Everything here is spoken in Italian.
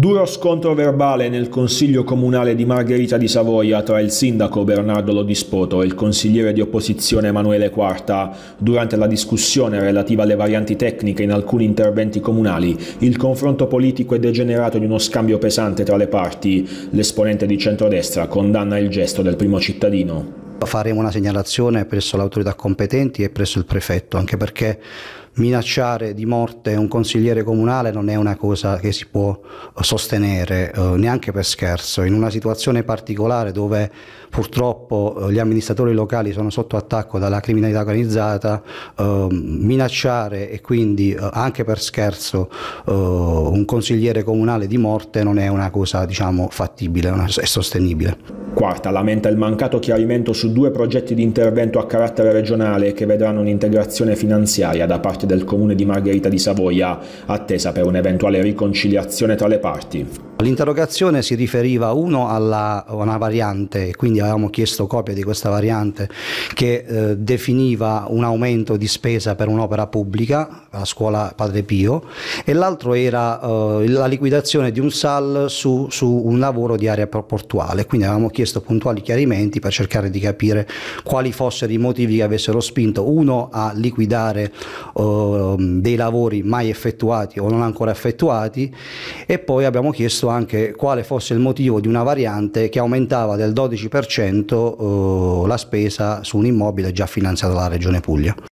Duro scontro verbale nel Consiglio Comunale di Margherita di Savoia tra il sindaco Bernardo Lodispoto e il consigliere di opposizione Emanuele Quarta. Durante la discussione relativa alle varianti tecniche in alcuni interventi comunali, il confronto politico è degenerato in uno scambio pesante tra le parti. L'esponente di centrodestra condanna il gesto del primo cittadino. Faremo una segnalazione presso le autorità competenti e presso il prefetto, anche perché minacciare di morte un consigliere comunale non è una cosa che si può sostenere, neanche per scherzo, in una situazione particolare dove purtroppo gli amministratori locali sono sotto attacco dalla criminalità organizzata. Minacciare e quindi anche per scherzo un consigliere comunale di morte non è una cosa, diciamo, fattibile e sostenibile. Quarta lamenta il mancato chiarimento su 2 progetti di intervento a carattere regionale che vedranno un'integrazione finanziaria da parte del Comune di Margherita di Savoia, attesa per un'eventuale riconciliazione tra le parti. L'interrogazione si riferiva a una variante, quindi avevamo chiesto copia di questa variante che definiva un aumento di spesa per un'opera pubblica, la scuola Padre Pio, e l'altro era la liquidazione di un SAL su un lavoro di area portuale, quindi avevamo chiesto puntuali chiarimenti per cercare di capire quali fossero i motivi che avessero spinto uno a liquidare dei lavori mai effettuati o non ancora effettuati, e poi abbiamo chiesto anche quale fosse il motivo di una variante che aumentava del 12% la spesa su un immobile già finanziato dalla Regione Puglia.